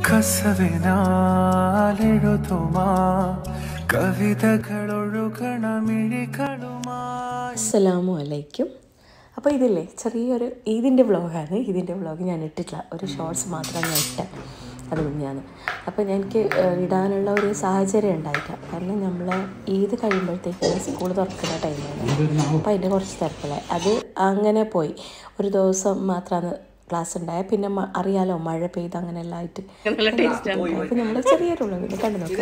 അസ്സലാമു അലൈക്കും. അപ്പോൾ ഇതില്ലേ ചെറിയൊരു ഈദിൻ്റെ വ്ളോഗാണ്. ഇതിൻ്റെ വ്ളോഗ് ഞാൻ ഇട്ടിട്ടില്ല, ഒരു ഷോർട്സ് മാത്രമാണ് ഞാൻ ഇട്ടത് അത് മുന്നെയാണ്. അപ്പോൾ എനിക്ക് ഇടാനുള്ള ഒരു സാഹചര്യം ഉണ്ടായിട്ടില്ല. കാരണം നമ്മൾ ഈദ് കഴിയുമ്പോഴത്തേക്കാണ് സ്കൂൾ തുറക്കുന്ന ടൈമാണ്. അപ്പോൾ അതിൻ്റെ കുറച്ച് തിരക്കിലായി. അത് അങ്ങനെ പോയി. ഒരു ദിവസം മാത്രമാണ് ക്ലാസ് ഉണ്ടായ. പിന്നെ അറിയാലോ മഴ പെയ്ത് അങ്ങനെ എല്ലാം ആയിട്ട് അപ്പോൾ നമ്മൾ ചെറിയൊരു വ്ളോഗ് ഇത് കണ്ടു നോക്കാം.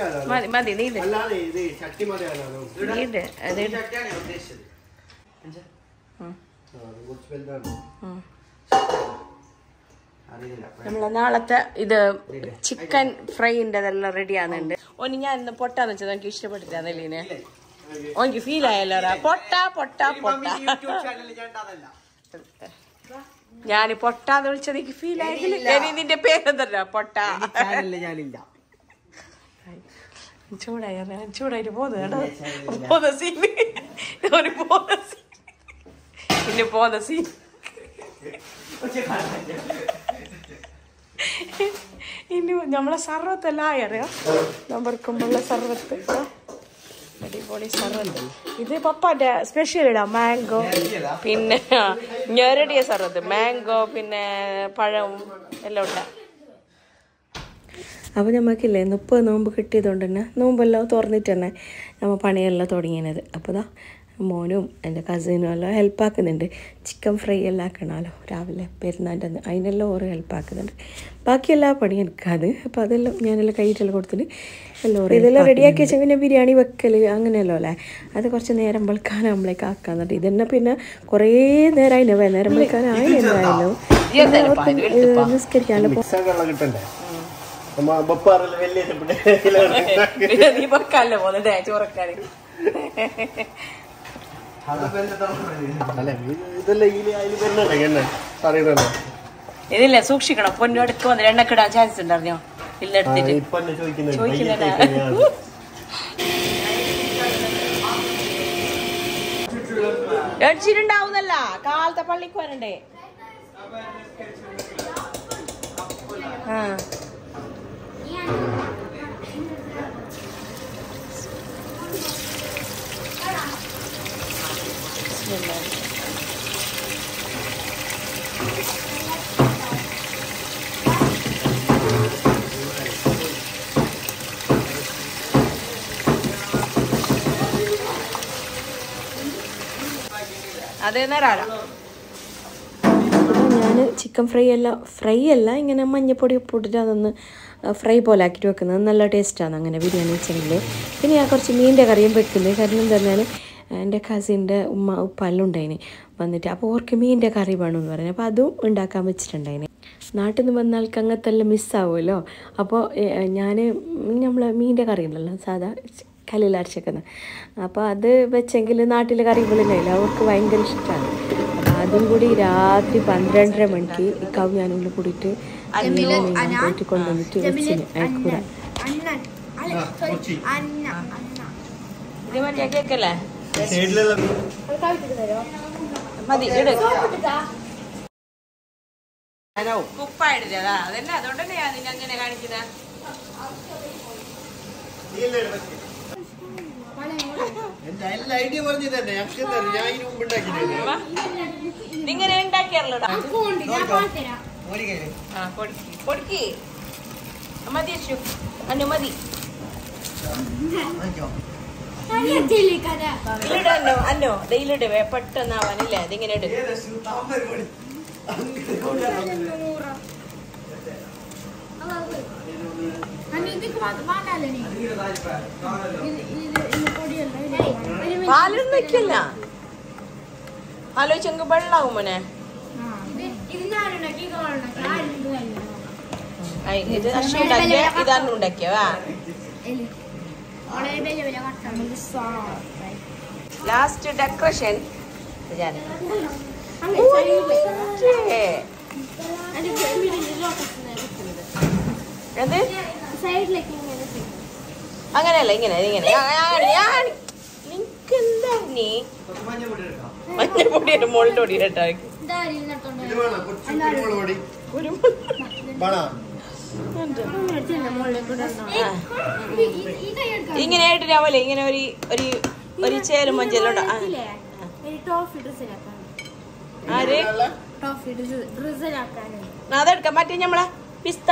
നമ്മളെ നാളത്തെ ഇത് ചിക്കൻ ഫ്രൈൻ്റെതെല്ലാം റെഡി ആകുന്നുണ്ട്. ഓന് ഞാൻ ഇന്ന് പൊട്ടാന്ന് വെച്ചത് എനിക്ക് ഇഷ്ടപ്പെട്ടില്ല. അതല്ലേ ഓനിക്ക് ഫീൽ ആയല്ലോ പൊട്ട പൊട്ട പൊട്ട. ഞാൻ പൊട്ടാന്ന് വിളിച്ചത് എനിക്ക് ഫീൽ ആയെങ്കിൽ നിന്റെ പേരെന്തല്ല പൊട്ട. ചൂടായിട്ട് പോന്ന സീൻ പിന്നെ പോന്ന സീൻ ഇനി നമ്മളെ സർവത്തെല്ലാം ആയറിയാം. നമ്പർക്കുമ്പോഴുള്ള സർവത്ത് അടിപൊളി സർവത്ത്. ഇത് പപ്പാന്റെ സ്പെഷ്യൽ ഇടാം. മാംഗോ പിന്നെ ഞെരടിയ സർവത്ത്, മാംഗോ പിന്നെ പഴവും എല്ലാം ഉണ്ട്. അപ്പോൾ നമുക്കില്ലേ 30 നോമ്പ് കിട്ടിയതുകൊണ്ട് തന്നെ നോമ്പെല്ലാം തുറന്നിട്ട് തന്നെ നമ്മൾ പണിയെല്ലാം തുടങ്ങിയത്. അപ്പോൾ ദാ മോനും എൻ്റെ കസിനും എല്ലാം ഹെൽപ്പാക്കുന്നുണ്ട്. ചിക്കൻ ഫ്രൈ എല്ലാം ആക്കണമല്ലോ രാവിലെ പെരുന്നാൻ്റെ അന്ന്, അതിനെല്ലാം ഓരോ ഹെൽപ്പാക്കുന്നുണ്ട്. ബാക്കി എല്ലാ പണിയും എനിക്കത്. അപ്പോൾ അതെല്ലാം ഞാനെല്ലാം കൈയിട്ടെല്ലാം കൊടുത്തിട്ട് എല്ലാം ഇതെല്ലാം റെഡിയാക്കി വെച്ചാൽ പിന്നെ ബിരിയാണി വെക്കൽ അങ്ങനെയല്ലോ അല്ലേ. അത് കുറച്ച് നേരം വെളുക്കാനാകുമ്പോഴേക്ക് ആക്കാന്നുണ്ട്. ഇതന്നെ പിന്നെ കുറേ നേരമായില്ലേ നേരം വെളുക്കാനായി എന്തായാലും നിസ്കരിക്കാനല്ലോ ചോറക്കാൻ. ഇതില്ല സൂക്ഷിക്കണം. പൊന്നോടുക്ക് വന്ന് എണ്ണക്കിടാൻ ചാൻസ് ഉണ്ടായിരുന്നോ? ഇല്ല എടുത്തിട്ട് അടിച്ചിട്ടുണ്ടാവുന്നല്ല. കാലത്തെ പള്ളിക്ക് വരണ്ടേ? ആ ഞാൻ ചിക്കൻ ഫ്രൈ അല്ല ഇങ്ങനെ മഞ്ഞപ്പൊടി ഇട്ടിട്ട് അതൊന്ന് ഫ്രൈ പോലെ ആക്കിയിട്ട് വെക്കുന്നത് നല്ല ടേസ്റ്റാണ് അങ്ങനെ ബിരിയാണി വെച്ചെങ്കിൽ. പിന്നെ ഞാൻ കുറച്ച് മീനിൻ്റെ കറിയും വെക്കുന്നത്. കാരണം എന്തായാലും എൻ്റെ കസിൻ്റെ ഉപ്പെല്ലാം ഉണ്ടായിന് വന്നിട്ട്. അപ്പോൾ ഓർക്ക് മീനിൻ്റെ കറി വേണമെന്ന് പറഞ്ഞു. അപ്പോൾ അതും ഉണ്ടാക്കാൻ വെച്ചിട്ടുണ്ടായിന്. നാട്ടിൽ നിന്ന് വന്ന ആൾക്ക് അങ്ങനത്തെല്ലാം മിസ്സാവുമല്ലോ. അപ്പോൾ ഞാൻ നമ്മളെ മീനിൻ്റെ കറി ഉണ്ടല്ലോ സാധാ കല്ലിലരച്ചേക്കുന്നത്, അപ്പോൾ അത് വെച്ചെങ്കിൽ നാട്ടിലെ കറികളിലായില്ല അവർക്ക് ഭയങ്കര ഇഷ്ടമാണ്. അപ്പോൾ അതും കൂടി രാത്രി 12:30 മണിക്ക് ഇക്കാവും ഞാനും കൂടിയിട്ട് പോയിട്ട് കൊണ്ടുവന്നിട്ട് വെച്ചിന് അയക്കൂറ. കുപ്പായിടില്ല അതന്നെ, അതുകൊണ്ട് തന്നെയാ നിന്നെ അങ്ങനെ കാണിക്കുന്നത്. ഇങ്ങനെ ഉണ്ടാക്കിയാറല്ലോ മതി അന്നു മതി. ഇല്ലടോ അന്നോ ഡെയിലിടവേ പെട്ടെന്നാവാനില്ല. അതിങ്ങനെ ഇട്. പാലൊന്നും വെക്കില്ല. ആലോചിച്ചെങ്കിൽ വെള്ളാവും മോനെ. ഇത് ഉണ്ടാക്കിയ ഇതാണ്ട് ഉണ്ടാക്കിയവാ. ലാസ്റ്റ് ഡെക്കറേഷൻ അങ്ങനെയല്ല ഇങ്ങനെ ഇങ്ങനെ നിനക്ക് എന്താ നീ മഞ്ഞപ്പൊടി മുകളിൽ പൊടി കേട്ടോ. ഇങ്ങനെ ആയിട്ട് രാവിലെ ഇങ്ങനെ ഒരു ചേരും മഞ്ചലുണ്ടോ? അതെടുക്കാം. മറ്റേ നമ്മളെ പിസ്ത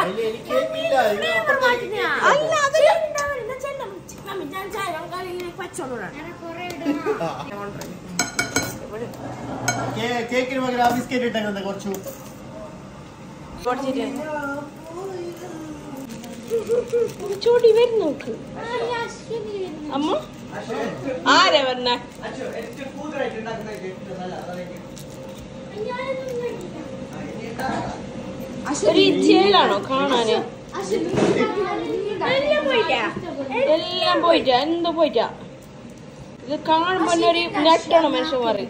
ചോടി വരുന്നു നോക്ക് അമ്മ. ആരാ പറഞ്ഞ? ഒരു ചേലാണോ കാണാന്? എല്ലാം പോയിട്ടാ, എന്തോ പോയിട്ടാ. ഇത് കാണുമ്പോ ഒരു ഞെട്ടണം മനുഷ്യന്മാര്.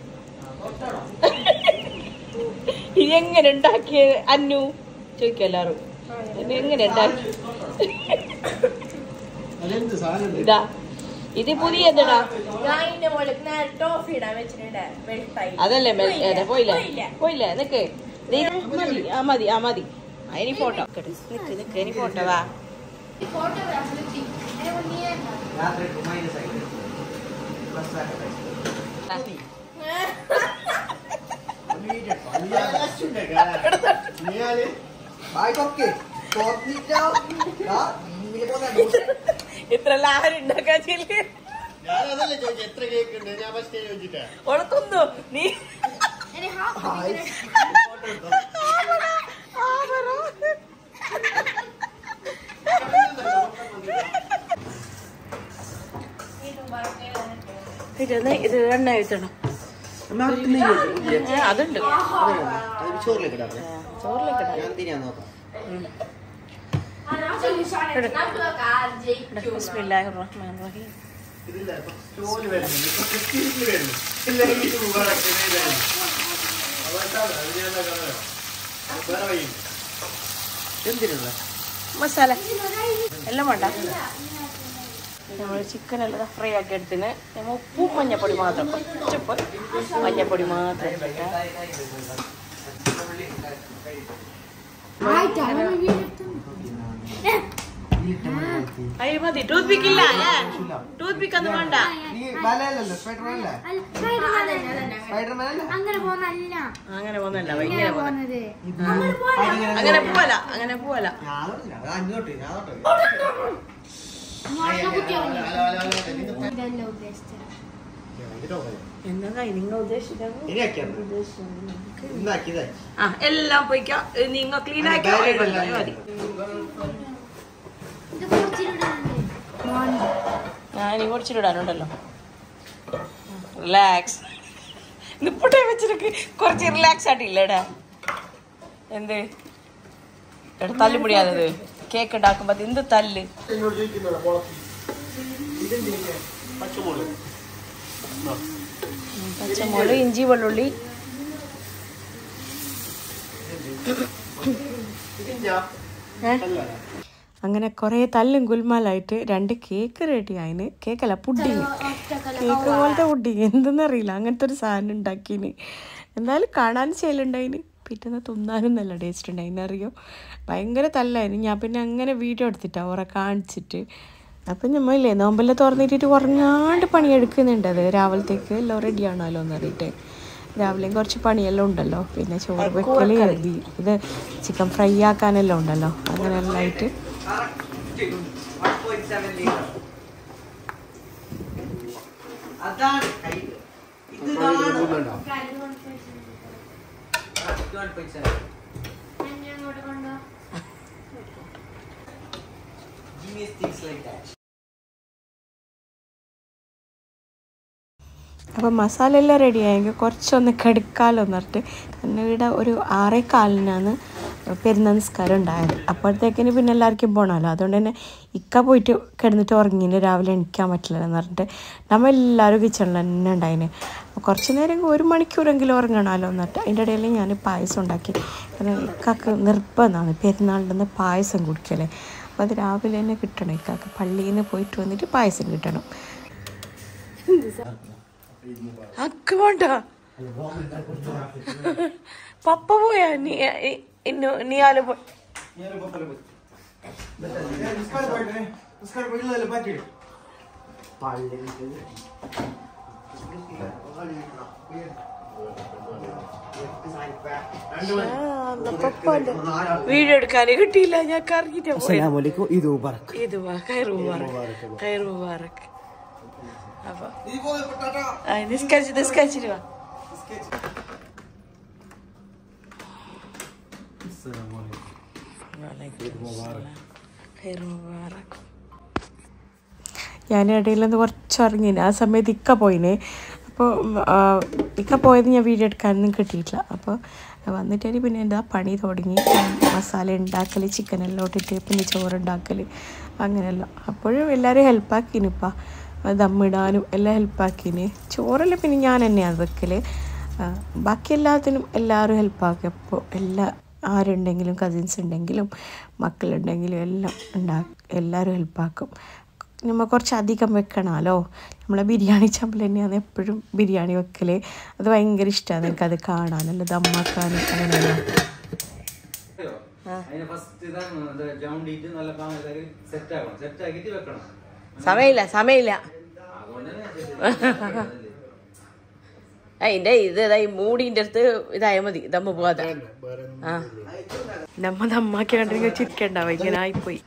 ഇതെങ്ങനെ ഉണ്ടാക്കിയ അന്നു ചോദിക്കും എല്ലാരും. എങ്ങനെ ഉണ്ടാക്കി? ഇതാ ഇത് പുതിയതാ. അതല്ലേ പോയില്ലേ നിക്ക്. മതി ഇനി ഫോട്ടോ നിക്ക് ഇനി ഫോട്ടോ വാ. ഇത്ര ലാഹരി ഉണ്ടാക്കാൻ ഒളക്കുന്നു നീ. ഇത് എണ്ണ എഴുത്തണം. അതുണ്ട് ചോറിലേക്ക് ബിസ്മില്ലാഹിർറഹ്മാനിർറഹീം. മസാല എല്ലാം വേണ്ട. നമ്മൾ ചിക്കൻ എല്ലാം ഫ്രൈ ആക്കി എടുത്തിന്. ഉപ്പും മഞ്ഞപ്പൊടി മാത്രം, കുറച്ച് മഞ്ഞപ്പൊടി മാത്രം ഇട്ടിട്ട് അയ്യോ മതി. ടൂത്ത് പിക്ക് ഇല്ല, ടൂത്ത് പിക്ക് ഒന്നും വേണ്ട. അങ്ങനെ പോന്നല്ല, അങ്ങനെ പോവല്ല. എന്താ നിങ്ങൾ ഉദ്ദേശിച്ചത്? എല്ലാം പോയിക്കാം. നിങ്ങൾ ക്ലീൻ ആക്കി മതി. ഞാനീ പൊടിച്ചിടാനുണ്ടല്ലോ. റിലാക്സ്. നിപ്പട്ടെ വെച്ചിട്ട് കുറച്ച് റിലാക്സ് ആയിട്ടില്ലേടാ. എന്ത് തല്ല് മുടിയാതത്? കേക്ക് ഉണ്ടാക്കുമ്പോ എന്ത് തല്ല്? പച്ചമുളക്, ഇഞ്ചി, വെള്ളുള്ളി. അങ്ങനെ കുറേ തല്ലും ഗുൽമാലായിട്ട് 2 കേക്ക് റെഡി ആയിന്. കേക്കല്ല, പുഡിങ്. കേക്ക് പോലത്തെ പുഡിങ് എന്തെന്നറിയില്ല, അങ്ങനത്തെ ഒരു സാധനം ഉണ്ടാക്കിന്. എന്തായാലും കാണാൻ ചെയ്യലുണ്ടായിന്. പിറ്റേന്ന് തിന്നാനും നല്ല ടേസ്റ്റ് ഉണ്ടായിന്. അറിയോ, ഭയങ്കര തല്ലായിരുന്നു. ഞാൻ പിന്നെ അങ്ങനെ വീഡിയോ എടുത്തിട്ടാണ് ഓറെ കാണിച്ചിട്ട്. അപ്പം നമ്മളില്ലേ നോമ്പെല്ലാം തുറന്നിട്ടിട്ട് കുറഞ്ഞാണ്ട് പണിയെടുക്കുന്നുണ്ട്. അത് രാവിലത്തേക്ക് എല്ലാം റെഡി ആണല്ലോ എന്ന് അറിയിട്ട്. രാവിലെയും കുറച്ച് പണിയെല്ലാം ഉണ്ടല്ലോ. പിന്നെ ചോറ് വെക്കൽ എഴുതി, ഇത് ചിക്കൻ ഫ്രൈ ആക്കാനെല്ലാം ഉണ്ടല്ലോ. അങ്ങനെയെല്ലാം ആയിട്ട് അപ്പം മസാല എല്ലാം റെഡി ആയെങ്കിൽ കുറച്ചൊന്ന് കെടുക്കാമല്ലോ എന്ന് പറഞ്ഞിട്ട്. കാരണം ഇവിടെ ഒരു 6:15 പെരുന്നാൾ നിസ്കാരം ഉണ്ടായത്. അപ്പോഴത്തേക്കിന് പിന്നെ എല്ലാവർക്കും പോകണമല്ലോ. അതുകൊണ്ട് തന്നെ ഇക്ക പോയിട്ട് കിടന്നിട്ട് ഉറങ്ങിന്. രാവിലെ എണിക്കാൻ പറ്റില്ല എന്ന് പറഞ്ഞിട്ട് നമ്മൾ എല്ലാവരും കിച്ചണിൽ തന്നെ ഉണ്ടായിന്. കുറച്ച് നേരം 1 മണിക്കൂറെങ്കിലും ഉറങ്ങണമല്ലോ എന്ന് പറഞ്ഞിട്ട് അതിൻ്റെ ഇടയിൽ ഞാൻ പായസം ഉണ്ടാക്കി. കാരണം ഇക്കാക്ക് നിർബന്ധമാണ് പെരുന്നാളിൻ്റെ നിന്ന് പായസം കുടിക്കലേ. അപ്പോൾ അത് രാവിലെ തന്നെ കിട്ടണം. ഇക്കാക്ക് പള്ളിയിൽ നിന്ന് പോയിട്ട് വന്നിട്ട് പായസം കിട്ടണം. അക്ക് വേണ്ട, പപ്പ പോയാ നീയാല് പോയി. വീഡിയോ എടുക്കാനേ കിട്ടിയില്ല ഞാൻ കറങ്ങിട്ട് അപ്പൊ നിസ്കരിച്ചിട്ട് വാ. ഞാൻ ഇടയിലൊന്ന് കുറച്ച് ഇറങ്ങിന്. ആ സമയത്ത് ഇക്ക പോയിനെ. അപ്പോൾ ഇക്ക പോയത് ഞാൻ വീഡിയോ എടുക്കാനൊന്നും കിട്ടിയിട്ടില്ല. അപ്പോൾ വന്നിട്ട് പിന്നെ എന്താ പണി തുടങ്ങി. മസാല ഉണ്ടാക്കൽ, ചിക്കനെല്ലാം ഇട്ടിട്ട് പിന്നെ ചോറുണ്ടാക്കൽ അങ്ങനെയല്ല. അപ്പോഴും എല്ലാവരും ഹെൽപ്പാക്കിനിപ്പാ, ദമ്മിടാനും എല്ലാം ഹെൽപ്പാക്കിന്. ചോറെല്ലാം പിന്നെ ഞാൻ തന്നെയാണ് വെക്കൽ. ബാക്കി എല്ലാത്തിനും എല്ലാവരും ഹെൽപ്പാക്കി. അപ്പോൾ ആരുണ്ടെങ്കിലും കസിൻസ് ഉണ്ടെങ്കിലും മക്കളുണ്ടെങ്കിലും എല്ലാം എല്ലാവരും ഹെൽപ്പാക്കും. നമ്മൾ കുറച്ചധികം വെക്കണമല്ലോ. നമ്മളെ ബിരിയാണി ചമ്പൽ തന്നെയാണ് എപ്പോഴും ബിരിയാണി വെക്കൽ. അത് ഭയങ്കര ഇഷ്ടമാണ് എനിക്കത് കാണാൻ, നല്ല ദമ്മാക്കാനും അങ്ങനെയല്ല. സമയമില്ല അതിന്റെ ഇതായി മൂടിന്റെ അടുത്ത് ഇതായ മതി, ദമ്മ് പോവാതെ. നമ്മ ദമ്മാക്കി കണ്ടിങ്ങനെ ചിരിക്കണ്ടാവും, ഇങ്ങനെ ആയിപ്പോയി.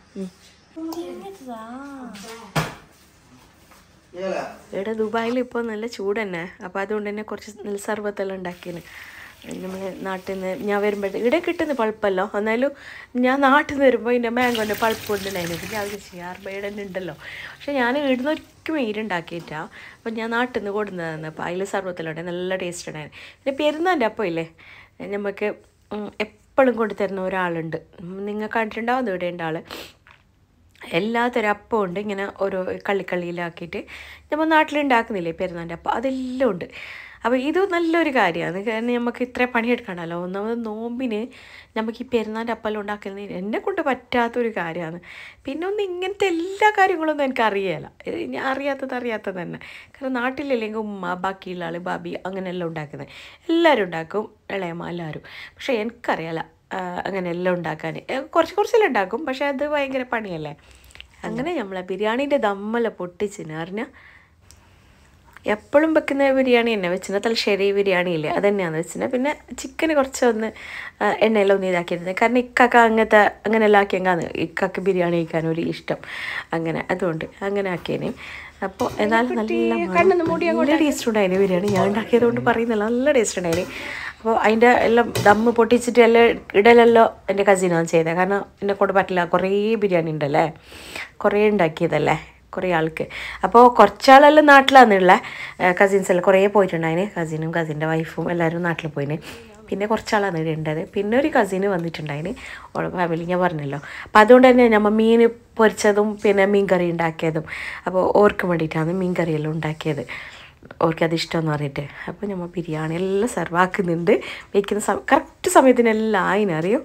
ഇവിടെ ദുബായിൽ ഇപ്പോൾ നല്ല ചൂട് തന്നെ. അപ്പോൾ അതുകൊണ്ട് തന്നെ കുറച്ച് നല്ല സർബത്തെല്ലാം ഉണ്ടാക്കിയാണ്. നമ്മൾ നാട്ടിൽ നിന്ന് ഞാൻ വരുമ്പോഴത്തേക്ക് ഇവിടെ കിട്ടുന്ന പൾപ്പല്ലോ. എന്നാലും ഞാൻ നാട്ടിൽ നിന്ന് വരുമ്പോൾ ഇതിൻ്റെ മാങ്കോൻ്റെ പൾപ്പ് കൊണ്ടുണ്ടായിരുന്നു. പിന്നെ അത് ചെയ്യാറുമ്പോൾ തന്നെ ഉണ്ടല്ലോ. പക്ഷെ ഞാൻ ഇവിടുന്ന് ഒരിക്കലും ഈടുണ്ടാക്കിയിട്ടാണ്. അപ്പോൾ ഞാൻ നാട്ടിൽ നിന്ന് കൊടുന്നതാണ്. അപ്പോൾ അതിൽ സർബത്തെല്ലാം ഉണ്ടായി, നല്ല ടേസ്റ്റ് ഉണ്ടായിരുന്നു. പിന്നെ പെരുന്നാൻ്റെ അപ്പം ഇല്ലേ, നമുക്ക് എപ്പോഴും കൊണ്ടുതരുന്ന ഒരാളുണ്ട്. നിങ്ങൾ കണ്ടിട്ടുണ്ടാവുന്ന ഇവിടെ ഉണ്ട് ആൾ. എല്ലാത്തരം അപ്പം ഉണ്ട്, ഇങ്ങനെ ഓരോ കള്ളിക്കള്ളിയിലാക്കിയിട്ട് നമ്മൾ നാട്ടിലുണ്ടാക്കുന്നില്ലേ പെരുന്നാൻ്റെ അപ്പം, അതെല്ലാം ഉണ്ട്. അപ്പോൾ ഇത് നല്ലൊരു കാര്യമാണ്. കാരണം നമുക്ക് ഇത്ര പണിയെടുക്കണമല്ലോ. ഒന്നാമത് നോമ്പിന് നമുക്ക് ഈ പെരുന്നാൻ്റെ അപ്പെല്ലാം ഉണ്ടാക്കുന്നത് എന്നെ കൊണ്ട് പറ്റാത്തൊരു കാര്യമാണ്. പിന്നെ ഇങ്ങനത്തെ എല്ലാ കാര്യങ്ങളൊന്നും എനിക്ക് അറിയില്ല. ഞാൻ അറിയാത്തത് തന്നെ. കാരണം നാട്ടിലല്ലെങ്കിൽ ഉമ്മ, ബാക്കിയുള്ള ആൾ, ബാബി അങ്ങനെയെല്ലാം ഉണ്ടാക്കുന്നത്. എല്ലാവരും ഉണ്ടാക്കും, ഇളയമ്മ എല്ലാവരും. പക്ഷേ എനിക്കറിയാല അങ്ങനെ എല്ലാം ഉണ്ടാക്കാൻ. കുറച്ചെല്ലാം ഉണ്ടാക്കും, പക്ഷെ അത് ഭയങ്കര പണിയല്ലേ. അങ്ങനെ നമ്മളെ ബിരിയാണീൻ്റെ ദമ്മെല്ലാം പൊട്ടിച്ചിന് പറഞ്ഞാൽ എപ്പോഴും വെക്കുന്ന ബിരിയാണി തന്നെ വെച്ചിന്. തലശ്ശേരി ബിരിയാണി ഇല്ലേ, അത് തന്നെയാണ് വെച്ചിന്. പിന്നെ ചിക്കന് കുറച്ചൊന്ന് എണ്ണയെല്ലാം ഒന്ന് ഇതാക്കിയിരുന്നത്. കാരണം ഇക്കാക്ക അങ്ങനെയെല്ലാം ആക്കിയെങ്കാന്ന് ഇക്കാക്ക് ബിരിയാണി കഴിക്കാനൊരു ഇഷ്ടം. അങ്ങനെ അതുകൊണ്ട് അങ്ങനെ ആക്കിയേനെ. അപ്പോൾ എന്നാലും നല്ല ടേസ്റ്റ് ഉണ്ടായിരുന്നു ബിരിയാണി. ഞാൻ ഉണ്ടാക്കിയത് കൊണ്ട് പറയുന്നില്ല, നല്ല ടേസ്റ്റ് ഉണ്ടായിന്. അപ്പോൾ അതിൻ്റെ എല്ലാം ദമ്മ് പൊട്ടിച്ചിട്ട് എല്ലാം ഇടലെല്ലോ എൻ്റെ കസിനാണ് ചെയ്തത്. കാരണം എന്നെ കൊണ്ട് പറ്റില്ല, കുറേ ബിരിയാണി ഉണ്ടല്ലേ, കുറേ ഉണ്ടാക്കിയതല്ലേ കുറേ ആൾക്ക്. അപ്പോൾ കുറച്ചാളെല്ലാം നാട്ടിലാണെന്നുള്ള കസിൻസെല്ലാം കുറേ പോയിട്ടുണ്ടായിന്. കസിനും കസിൻ്റെ വൈഫും എല്ലാവരും നാട്ടിൽ പോയിന്. പിന്നെ കുറച്ചാളാണ് ഇവിടെ ഉണ്ടത്. പിന്നെ ഒരു കസിന് വന്നിട്ടുണ്ടായിന്, ഓളെ ഫാമിലി ഞാൻ പറഞ്ഞല്ലോ. അപ്പോൾ അതുകൊണ്ട് തന്നെ നമ്മൾ മീൻ പൊരിച്ചതും പിന്നെ മീൻ കറി ഉണ്ടാക്കിയതും. അപ്പോൾ ഓർക്ക് വേണ്ടിയിട്ടാണ് മീൻ കറിയെല്ലാം ഉണ്ടാക്കിയത്. ഓർക്കത് ഇഷ്ടമെന്ന് പറഞ്ഞിട്ട്. അപ്പോൾ നമ്മൾ ബിരിയാണി എല്ലാം സെർവാക്കുന്നുണ്ട്. വയ്ക്കുന്ന കറക്റ്റ് സമയത്തിനെല്ലാം ആയിനറിയോ.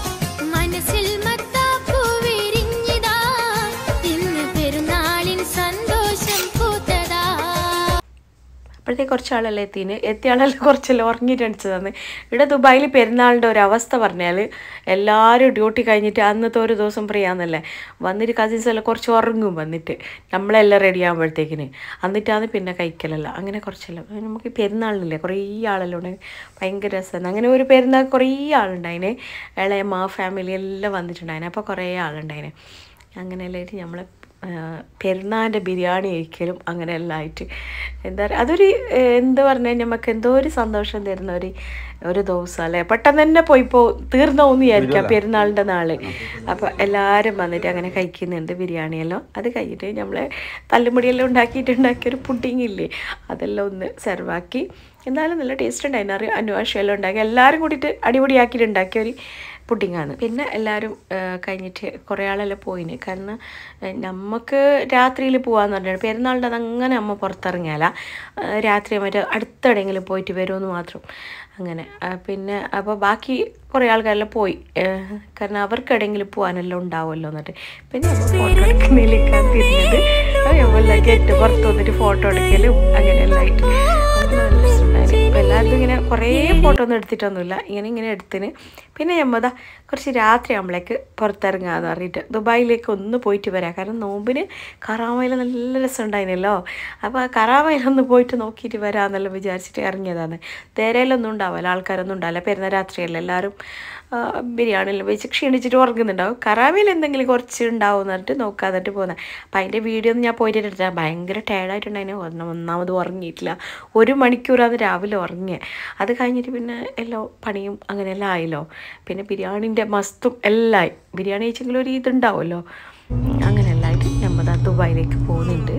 അപ്പോഴത്തേക്ക് കുറച്ചാളെല്ലാം എത്തിയ ആളെല്ലാം കുറച്ചെല്ലാം ഉറങ്ങിയിട്ട് അടിച്ചതാണ്. ഇവിടെ ദുബായിൽ പെരുന്നാളിൻ്റെ ഒരു അവസ്ഥ പറഞ്ഞാൽ എല്ലാവരും ഡ്യൂട്ടി കഴിഞ്ഞിട്ട് അന്നത്തെ ഒരു ദിവസം ഫ്രീ ആണെന്നല്ലേ വന്നിട്ട് കസിൻസ് എല്ലാം കുറച്ച് ഉറങ്ങും വന്നിട്ട് നമ്മളെല്ലാം റെഡി ആകുമ്പോഴത്തേക്കിന്. എന്നിട്ടാണ് പിന്നെ കഴിക്കലല്ല. അങ്ങനെ കുറച്ചെല്ലാം നമുക്ക് പെരുന്നാളിനില്ലേ കുറേ ആളെല്ലാം ഉണ്ടെങ്കിൽ ഭയങ്കര രസമാണ്. അങ്ങനെ ഒരു പെരുന്നാൾ കുറേ ആളുണ്ടായിന്, ഇളയമ്മ ഫാമിലി എല്ലാം വന്നിട്ടുണ്ടായിന്. അപ്പോൾ കുറേ ആളുണ്ടായിന്. അങ്ങനെയെല്ലാം നമ്മൾ പെരുന്നാളിൻ്റെ ബിരിയാണി കഴിക്കലും അങ്ങനെ എല്ലാം ആയിട്ട് എന്താ പറയുക, അതൊരു എന്താ പറഞ്ഞാൽ നമുക്ക് എന്തോ ഒരു സന്തോഷം തരുന്ന ഒരു ദിവസം അല്ലേ. പെട്ടെന്ന് തന്നെ തീർന്നോന്ന് വിചാരിക്കാം പെരുന്നാളിൻ്റെ നാള്. അപ്പോൾ എല്ലാവരും വന്നിട്ട് അങ്ങനെ കഴിക്കുന്നുണ്ട് ബിരിയാണിയെല്ലാം. അത് കഴിഞ്ഞിട്ട് നമ്മൾ തല്ലുമുടിയെല്ലാം ഉണ്ടാക്കിയൊരു പുഡിങ് ഇല്ലേ, അതെല്ലാം ഒന്ന് സെർവാക്കി. എന്നാലും നല്ല ടേസ്റ്റ് ഉണ്ടായിരുന്നു. അന്വേഷണമെല്ലാം ഉണ്ടാക്കി എല്ലാവരും കൂടിയിട്ട് അടിപൊളിയാക്കിയിട്ട് ഉണ്ടാക്കിയ ഒരു പുഡിങ്ങാണ്. പിന്നെ എല്ലാവരും കഴിഞ്ഞിട്ട് കുറേ ആളെല്ലാം പോയിന്. കാരണം നമുക്ക് രാത്രിയിൽ പോകാമെന്ന് പറഞ്ഞാൽ പെരുന്നാളിൻ്റെ അതങ്ങനെ അമ്മ പുറത്തിറങ്ങിയാല രാത്രി മറ്റേ അടുത്തെവിടെയെങ്കിലും പോയിട്ട് വരുമെന്ന് മാത്രം. അങ്ങനെ പിന്നെ അപ്പോൾ ബാക്കി കുറേ ആൾക്കാരെല്ലാം പോയി. കാരണം അവർക്ക് എവിടെയെങ്കിലും പോകാനെല്ലാം ഉണ്ടാവുമല്ലോ എന്നിട്ട്. പിന്നെ നമ്മൾ ഫോട്ടോ എടുക്കുന്നതിലേക്കാണ് തിരിഞ്ഞത്. നമ്മളെല്ലാം ഗെറ്റ് പുറത്ത് വന്നിട്ട് ഫോട്ടോ എടുക്കലും അങ്ങനെയെല്ലാം ആയിട്ട് നല്ല രസമുണ്ടായിരുന്നു. അതിങ്ങനെ കുറേ ഫോട്ടോ ഒന്നും എടുത്തിട്ടൊന്നുമില്ല, ഇങ്ങനെ എടുത്തിന്. പിന്നെ ഞമ്മതാ കുറച്ച് രാത്രി ആകുമ്പോഴേക്ക് പുറത്തിറങ്ങാന്ന് പറഞ്ഞിട്ട് ദുബായിലേക്ക് ഒന്ന് പോയിട്ട് വരാം. കാരണം നോമ്പിന് കറാമയിൽ നല്ല രസം ഉണ്ടായിരുന്നല്ലോ. അപ്പോൾ ആ കറാമയിലൊന്ന് പോയിട്ട് നോക്കിയിട്ട് വരാമെന്നെല്ലാം വിചാരിച്ചിട്ട് ഇറങ്ങിയതാണ്. തേരയിലൊന്നും ഉണ്ടാവില്ല, ആൾക്കാരൊന്നും ഉണ്ടാവില്ല. പെരുന്ന രാത്രിയല്ല, എല്ലാവരും ബിരിയാണിയെല്ലാം വെച്ച് ക്ഷീണിച്ചിട്ട് ഉറങ്ങുന്നുണ്ടാവും. കറാമയിൽ എന്തെങ്കിലും കുറച്ച് ഉണ്ടാവും എന്ന് പറഞ്ഞിട്ട് നോക്കാതിട്ട് പോകുന്നത്. അപ്പം അതിൻ്റെ വീഡിയോ ഒന്നും ഞാൻ പോയിട്ട് എടുത്താൽ ഭയങ്കര ടയർഡായിട്ടുണ്ടായിരുന്നു. ഒന്നാമത് ഉറങ്ങിയിട്ടില്ല, 1 മണിക്കൂറാണ് രാവിലെ ഉറങ്ങിയത്. അത് കഴിഞ്ഞിട്ട് പിന്നെ എല്ലാം പണിയും അങ്ങനെയെല്ലാം ആയല്ലോ. പിന്നെ ബിരിയാണിൻ്റെ മസ്തും എല്ലാം ആയി. ബിരിയാണി കഴിച്ചെങ്കിലും ഒരു ഇതുണ്ടാവുമല്ലോ. അങ്ങനെയെല്ലാം ആയിട്ട് നമ്മൾ ദുബായിലേക്ക് പോകുന്നുണ്ട്.